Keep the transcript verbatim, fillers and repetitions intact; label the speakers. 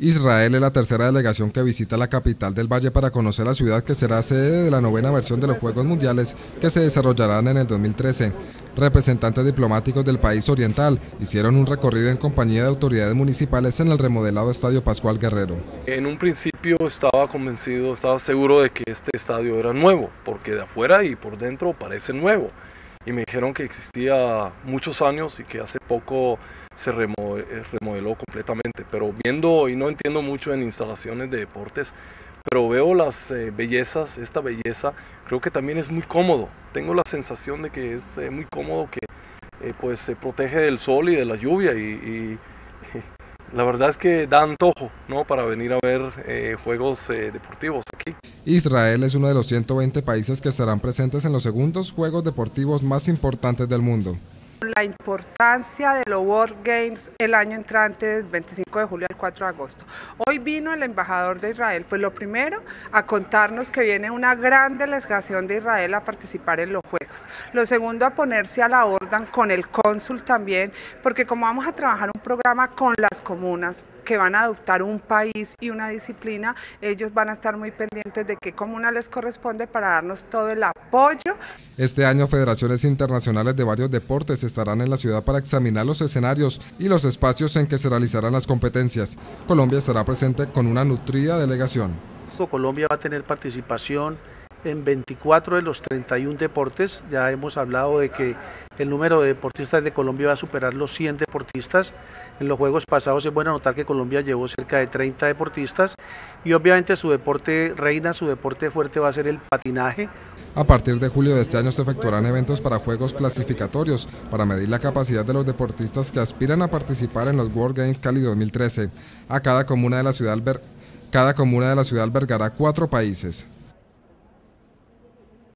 Speaker 1: Israel es la tercera delegación que visita la capital del Valle para conocer la ciudad que será sede de la novena versión de los Juegos Mundiales que se desarrollarán en el dos mil trece. Representantes diplomáticos del país oriental hicieron un recorrido en compañía de autoridades municipales en el remodelado Estadio Pascual Guerrero.
Speaker 2: En un principio estaba convencido, estaba seguro de que este estadio era nuevo, porque de afuera y por dentro parece nuevo. Y me dijeron que existía muchos años y que hace poco se remodeló completamente, pero viendo, y no entiendo mucho en instalaciones de deportes, pero veo las eh, bellezas, esta belleza, creo que también es muy cómodo. Tengo la sensación de que es eh, muy cómodo, que eh, pues se protege del sol y de la lluvia, y, y la verdad es que da antojo, ¿no?, para venir a ver eh, juegos eh, deportivos aquí.
Speaker 1: Israel es uno de los ciento veinte países que estarán presentes en los segundos Juegos Deportivos más importantes del mundo.
Speaker 3: La importancia de los World Games el año entrante, del veinticinco de julio al cuatro de agosto. Hoy vino el embajador de Israel, pues lo primero, a contarnos que viene una gran delegación de Israel a participar en los Juegos. Lo segundo, a ponerse a la orden con el cónsul también, porque como vamos a trabajar un programa con las comunas que van a adoptar un país y una disciplina, ellos van a estar muy pendientes de qué comuna les corresponde para darnos todo el apoyo.
Speaker 1: Este año federaciones internacionales de varios deportes estarán en la ciudad para examinar los escenarios y los espacios en que se realizarán las competencias. Colombia estará presente con una nutrida delegación.
Speaker 4: Colombia va a tener participación en veinticuatro de los treinta y uno deportes. Ya hemos hablado de que el número de deportistas de Colombia va a superar los cien deportistas. En los Juegos pasados es bueno notar que Colombia llevó cerca de treinta deportistas y obviamente su deporte reina, su deporte fuerte va a ser el patinaje.
Speaker 1: A partir de julio de este año se efectuarán eventos para juegos clasificatorios para medir la capacidad de los deportistas que aspiran a participar en los World Games Cali dos mil trece. A cada comuna de la ciudad, cada comuna de la ciudad albergará cuatro países.